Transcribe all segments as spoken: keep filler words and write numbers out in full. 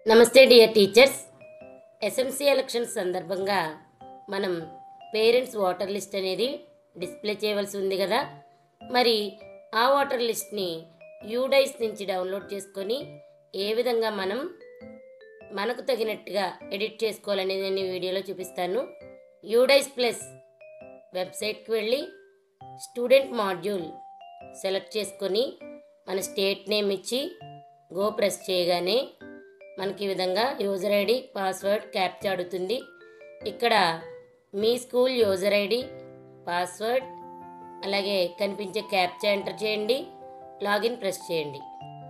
నమస్తే dear teachers. SMC elections సందర్భంగా మనం పేరెంట్స్ ఓటర్ లిస్ట్ అనేది డిస్ప్లే చేయవలసి ఉంది కదా. మరి ఆ ఓటర్ లిస్ట్ని యూడైస్ నుంచి డౌన్లోడ్ చేసుకొని ఏ విధంగా మనం మనకు తగినట్టుగా ఎడిట్ చేసుకోవాలనేది నేను ఈ వీడియోలో చూపిస్తాను. యూడైస్ ప్లస్ వెబ్సైట్కి వెళ్ళి స్టూడెంట్ మాడ్యూల్ సెలెక్ట్ చేసుకొని మన స్టేట్ నేమ్ ఇచ్చి గో ప్రెస్ చేయగానే మనకి ఈ విధంగా యూజర్ ఐడి, పాస్వర్డ్, క్యాప్చా అడుగుతుంది. ఇక్కడ మీ స్కూల్ యూజర్ ఐడి, పాస్వర్డ్ అలాగే కనిపించే క్యాప్చా ఎంటర్ చేయండి. లాగిన్ ప్రెస్ చేయండి.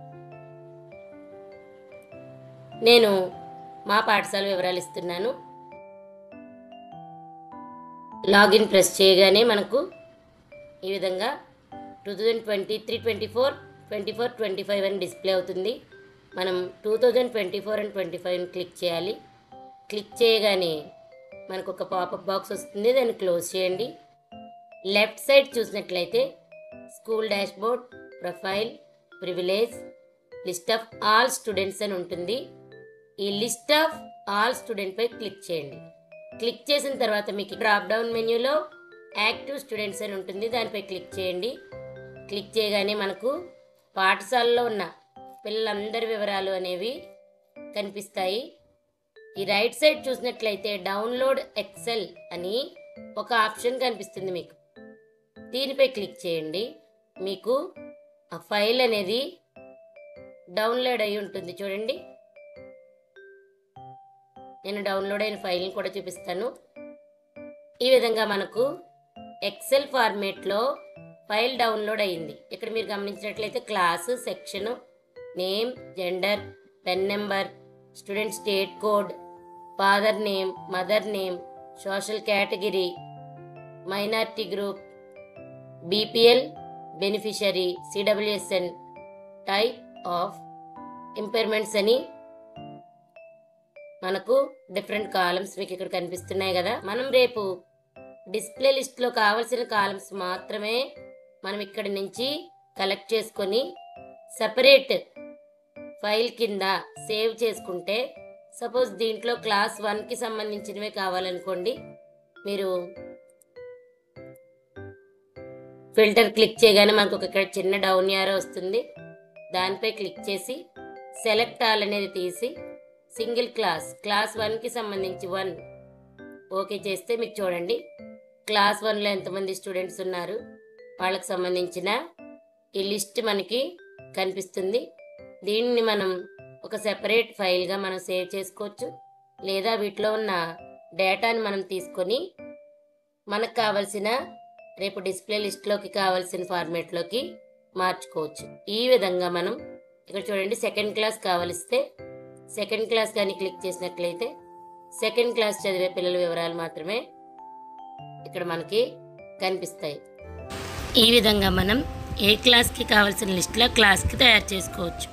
నేను మా పాఠశాల వివరాలు ఇస్తున్నాను. లాగిన్ ప్రెస్ చేయగానే మనకు ఈ విధంగా two thousand twenty three twenty four twenty four twenty five అని డిస్ప్లే అవుతుంది. మనం two thousand twenty four and ట్వంటీ ఫైవ్ని క్లిక్ చేయాలి. క్లిక్ చేయగానే మనకు ఒక పాపప్ బాక్స్ వస్తుంది, దాన్ని క్లోజ్ చేయండి. లెఫ్ట్ సైడ్ చూసినట్లయితే school dashboard, profile, privilege, list of all students అని ఉంటుంది. ఈ లిస్ట్ ఆఫ్ ఆల్ స్టూడెంట్ పై క్లిక్ చేయండి. క్లిక్ చేసిన తర్వాత మీకు డ్రాప్ డౌన్ మెన్యూలో యాక్టివ్ స్టూడెంట్స్ అని ఉంటుంది, దానిపై క్లిక్ చేయండి. క్లిక్ చేయగానే మనకు పాఠశాలలో ఉన్న పిల్లలందరి వివరాలు అనేవి కనిపిస్తాయి. ఈ రైట్ సైడ్ చూసినట్లయితే డౌన్లోడ్ ఎక్సెల్ అని ఒక ఆప్షన్ కనిపిస్తుంది మీకు. దీనిపై క్లిక్ చేయండి. మీకు ఆ ఫైల్ అనేది డౌన్లోడ్ అయి ఉంటుంది. చూడండి, నేను డౌన్లోడ్ అయిన ఫైల్ని కూడా చూపిస్తాను. ఈ విధంగా మనకు ఎక్సెల్ ఫార్మేట్లో ఫైల్ డౌన్లోడ్ అయ్యింది. ఇక్కడ మీరు గమనించినట్లయితే class, section, name, gender, pen number, student state code, father name, mother name, social category, minority group, BPL beneficiary, CWSN, type of impairments అని మనకు డిఫరెంట్ కాలమ్స్ మీకు ఇక్కడ కనిపిస్తున్నాయి కదా. మనం రేపు డిస్ప్లే లిస్ట్లో కావాల్సిన కాలమ్స్ మాత్రమే మనం ఇక్కడి నుంచి కలెక్ట్ చేసుకొని సపరేట్ ఫైల్ కింద సేవ్ చేసుకుంటే, సపోజ్ దీంట్లో క్లాస్ వన్కి సంబంధించినవే కావాలనుకోండి, మీరు ఫిల్టర్ క్లిక్ చేయగానే మనకు ఒక ఇక్కడ చిన్న డౌన్ యారో వస్తుంది. దానిపై క్లిక్ చేసి సెలెక్ట్ ఆల్ అనేది తీసి సింగిల్ క్లాస్ క్లాస్ వన్కి సంబంధించి వన్ ఓకే చేస్తే మీకు చూడండి క్లాస్ వన్లో ఎంతమంది స్టూడెంట్స్ ఉన్నారు వాళ్ళకి సంబంధించిన ఈ లిస్ట్ మనకి కనిపిస్తుంది. దీన్ని మనం ఒక సెపరేట్ ఫైల్గా మనం సేవ్ చేసుకోవచ్చు, లేదా వీటిలో ఉన్న డేటాని మనం తీసుకొని మనకు కావలసిన రేపు డిస్ప్లే లిస్ట్లోకి కావాల్సిన ఫార్మేట్లోకి మార్చుకోవచ్చు. ఈ విధంగా మనం ఇక్కడ చూడండి సెకండ్ క్లాస్ కావలిస్తే సెకండ్ క్లాస్ కానీ క్లిక్ చేసినట్లయితే సెకండ్ క్లాస్ చదివే పిల్లల వివరాలు మాత్రమే ఇక్కడ మనకి కనిపిస్తాయి. ఈ విధంగా మనం ఏ క్లాస్కి కావాల్సిన లిస్ట్లో క్లాస్కి తయారు చేసుకోవచ్చు.